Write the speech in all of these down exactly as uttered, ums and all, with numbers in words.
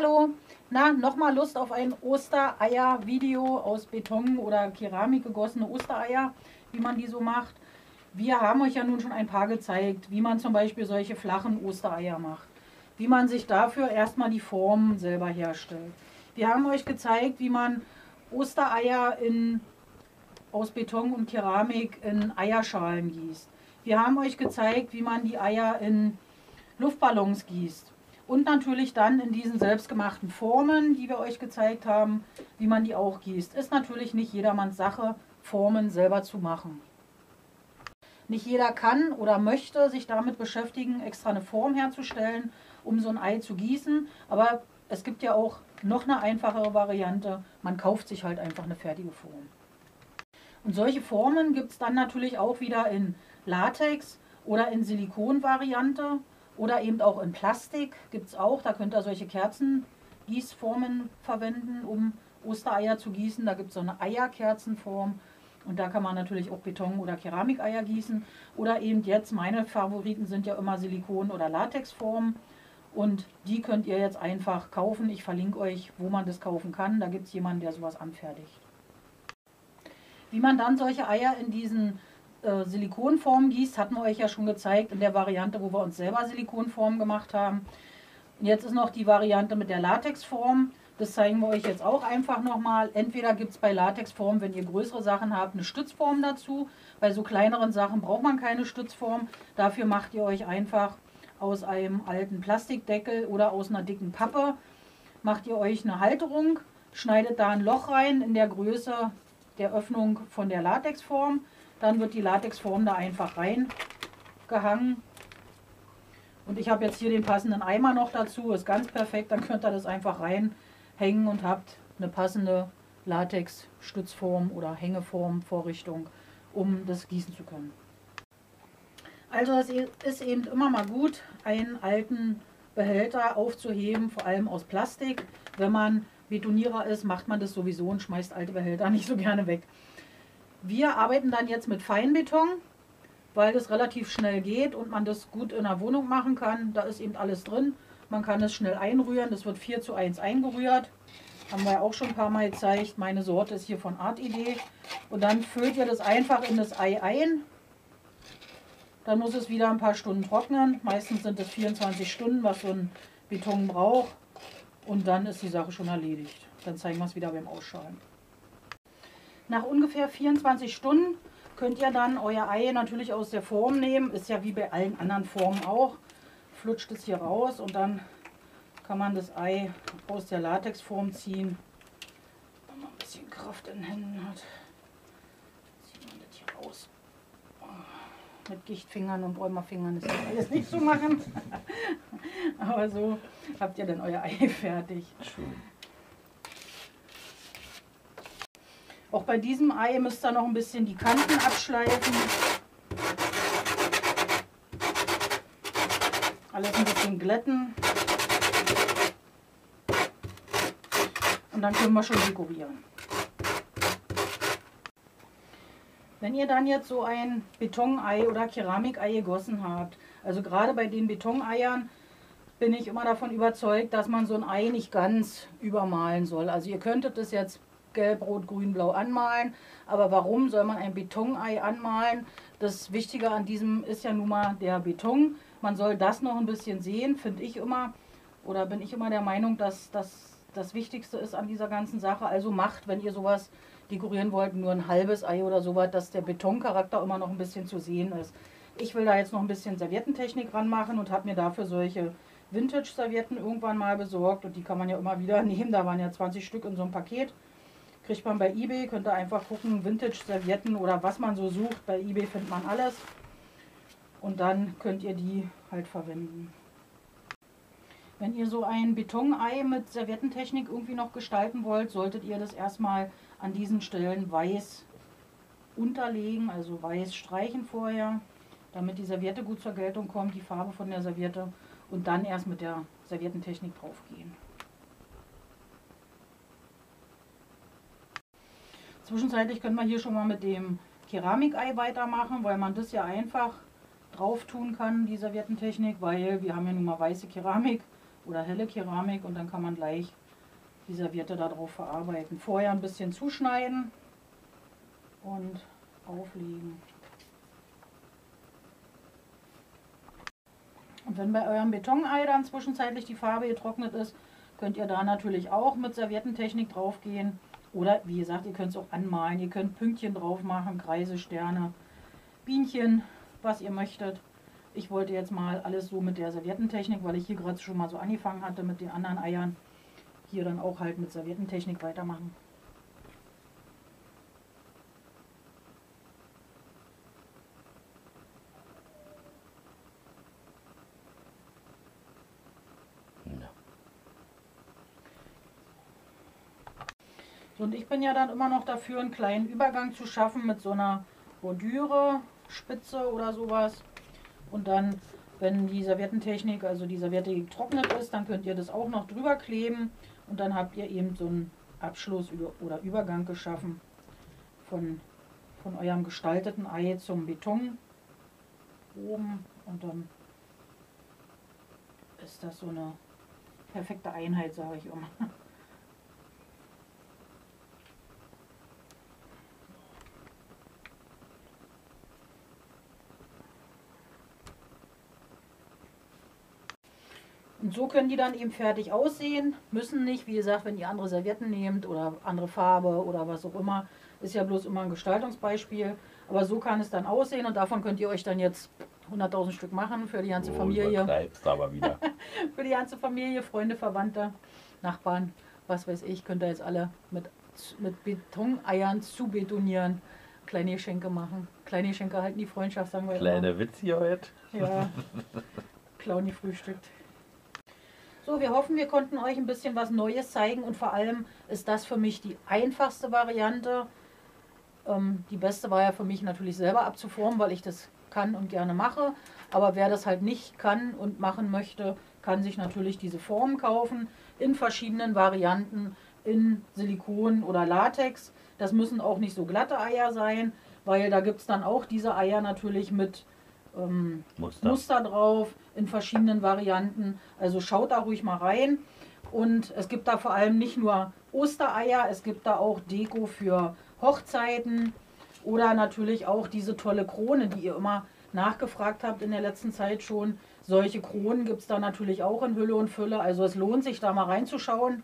Hallo, na, nochmal Lust auf ein Ostereier-Video aus Beton oder Keramik gegossene Ostereier, wie man die so macht. Wir haben euch ja nun schon ein paar gezeigt, wie man zum Beispiel solche flachen Ostereier macht. Wie man sich dafür erstmal die Form selber herstellt. Wir haben euch gezeigt, wie man Ostereier in, aus Beton und Keramik in Eierschalen gießt. Wir haben euch gezeigt, wie man die Eier in Luftballons gießt. Und natürlich dann in diesen selbstgemachten Formen, die wir euch gezeigt haben, wie man die auch gießt. Ist natürlich nicht jedermanns Sache, Formen selber zu machen. Nicht jeder kann oder möchte sich damit beschäftigen, extra eine Form herzustellen, um so ein Ei zu gießen. Aber es gibt ja auch noch eine einfachere Variante. Man kauft sich halt einfach eine fertige Form. Und solche Formen gibt es dann natürlich auch wieder in Latex oder in Silikon-Variante. Oder eben auch in Plastik gibt es auch. Da könnt ihr solche Kerzengießformen verwenden, um Ostereier zu gießen. Da gibt es so eine Eierkerzenform. Und da kann man natürlich auch Beton- oder Keramikeier gießen. Oder eben jetzt, meine Favoriten sind ja immer Silikon- oder Latexformen. Und die könnt ihr jetzt einfach kaufen. Ich verlinke euch, wo man das kaufen kann. Da gibt es jemanden, der sowas anfertigt. Wie man dann solche Eier in diesen äh, Silikonformen gießt, hatten wir euch ja schon gezeigt in der Variante, wo wir uns selber Silikonformen gemacht haben. Und jetzt ist noch die Variante mit der Latexform. Das zeigen wir euch jetzt auch einfach nochmal. Entweder gibt es bei Latexform, wenn ihr größere Sachen habt, eine Stützform dazu. Bei so kleineren Sachen braucht man keine Stützform. Dafür macht ihr euch einfach aus einem alten Plastikdeckel oder aus einer dicken Pappe, macht ihr euch eine Halterung, schneidet da ein Loch rein in der Größe der Öffnung von der Latexform. Dann wird die Latexform da einfach reingehangen. Und ich habe jetzt hier den passenden Eimer noch dazu. Ist ganz perfekt. Dann könnt ihr das einfach reinhängen und habt eine passende Latex-Stützform oder Hängeform-Vorrichtung, um das gießen zu können. Also es ist eben immer mal gut, einen alten Behälter aufzuheben, vor allem aus Plastik. Wenn man Betonierer ist, macht man das sowieso und schmeißt alte Behälter nicht so gerne weg. Wir arbeiten dann jetzt mit Feinbeton, weil das relativ schnell geht und man das gut in der Wohnung machen kann. Da ist eben alles drin. Man kann es schnell einrühren. Das wird vier zu eins eingerührt. Haben wir ja auch schon ein paar Mal gezeigt. Meine Sorte ist hier von Artidee. Und dann füllt ihr das einfach in das Ei ein. Dann muss es wieder ein paar Stunden trocknen. Meistens sind es vierundzwanzig Stunden, was so ein Beton braucht. Und dann ist die Sache schon erledigt. Dann zeigen wir es wieder beim Ausschalen. Nach ungefähr vierundzwanzig Stunden könnt ihr dann euer Ei natürlich aus der Form nehmen. Ist ja wie bei allen anderen Formen auch. Flutscht es hier raus und dann kann man das Ei aus der Latexform ziehen. Wenn man ein bisschen Kraft in den Händen hat, zieht man das hier raus. Mit Gichtfingern und Rheumafingern ist das alles nicht zu machen. Aber so habt ihr dann euer Ei fertig. Schön. Auch bei diesem Ei müsst ihr noch ein bisschen die Kanten abschleifen. Alles ein bisschen glätten. Und dann können wir schon dekorieren. Wenn ihr dann jetzt so ein Betonei oder Keramikei gegossen habt, also gerade bei den Betoneiern bin ich immer davon überzeugt, dass man so ein Ei nicht ganz übermalen soll. Also ihr könntet es jetzt gelb, rot, grün, blau anmalen, aber warum soll man ein Betonei anmalen? Das Wichtige an diesem ist ja nun mal der Beton. Man soll das noch ein bisschen sehen, finde ich immer, oder bin ich immer der Meinung, dass das das Wichtigste ist an dieser ganzen Sache. Also macht, wenn ihr sowas dekorieren wollt, nur ein halbes Ei oder sowas, dass der Betoncharakter immer noch ein bisschen zu sehen ist. Ich will da jetzt noch ein bisschen Serviettentechnik ranmachen und habe mir dafür solche Vintage-Servietten irgendwann mal besorgt. Und die kann man ja immer wieder nehmen, da waren ja zwanzig Stück in so einem Paket. Kriegt man bei eBay, könnt ihr einfach gucken, Vintage-Servietten oder was man so sucht. Bei eBay findet man alles. Und dann könnt ihr die halt verwenden. Wenn ihr so ein Betonei mit Serviettentechnik irgendwie noch gestalten wollt, solltet ihr das erstmal an diesen Stellen weiß unterlegen, also weiß streichen vorher, damit die Serviette gut zur Geltung kommt, die Farbe von der Serviette, und dann erst mit der Serviettentechnik drauf gehen. Zwischenzeitlich können wir hier schon mal mit dem Keramikei weitermachen, weil man das ja einfach drauf tun kann, die Serviettentechnik, weil wir haben ja nun mal weiße Keramik oder helle Keramik und dann kann man gleich die Serviette darauf verarbeiten. Vorher ein bisschen zuschneiden und auflegen. Und wenn bei eurem Betonei dann zwischenzeitlich die Farbe getrocknet ist, könnt ihr da natürlich auch mit Serviettentechnik drauf gehen. Oder wie gesagt, ihr könnt es auch anmalen. Ihr könnt Pünktchen drauf machen, Kreise, Sterne, Bienchen, was ihr möchtet. Ich wollte jetzt mal alles so mit der Serviettentechnik, weil ich hier gerade schon mal so angefangen hatte mit den anderen Eiern, hier dann auch halt mit Serviettentechnik weitermachen. Und ich bin ja dann immer noch dafür, einen kleinen Übergang zu schaffen mit so einer Bordüre, Spitze oder sowas. Und dann, wenn die Serviettentechnik, also die Serviette getrocknet ist, dann könnt ihr das auch noch drüber kleben. Und dann habt ihr eben so einen Abschluss oder Übergang geschaffen von, von eurem gestalteten Ei zum Beton oben. Und dann ist das so eine perfekte Einheit, sage ich immer. Und so können die dann eben fertig aussehen, müssen nicht, wie gesagt, wenn ihr andere Servietten nehmt oder andere Farbe oder was auch immer, ist ja bloß immer ein Gestaltungsbeispiel, aber so kann es dann aussehen und davon könnt ihr euch dann jetzt hunderttausend Stück machen für die ganze Du Familie. übertreibst aber wieder. Für die ganze Familie, Freunde, Verwandte, Nachbarn, was weiß ich, könnt ihr jetzt alle mit, mit Betoneiern zu betonieren, kleine Geschenke machen. Kleine Geschenke halten die Freundschaft, sagen wir immer. Kleine Witze heute. Ja, Clowny frühstückt. So, wir hoffen, wir konnten euch ein bisschen was Neues zeigen und vor allem ist das für mich die einfachste Variante. Ähm, die beste war ja für mich natürlich selber abzuformen, weil ich das kann und gerne mache. Aber wer das halt nicht kann und machen möchte, kann sich natürlich diese Formen kaufen in verschiedenen Varianten, in Silikon oder Latex. Das müssen auch nicht so glatte Eier sein, weil da gibt es dann auch diese Eier natürlich mit ähm, Muster. Muster drauf in verschiedenen Varianten. Also schaut da ruhig mal rein. Und es gibt da vor allem nicht nur Ostereier, es gibt da auch Deko für Hochzeiten oder natürlich auch diese tolle Krone, die ihr immer nachgefragt habt in der letzten Zeit schon. Solche Kronen gibt es da natürlich auch in Hülle und Fülle. Also es lohnt sich da mal reinzuschauen.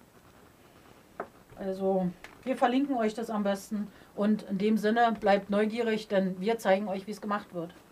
Also wir verlinken euch das am besten. Und in dem Sinne bleibt neugierig, denn wir zeigen euch, wie es gemacht wird.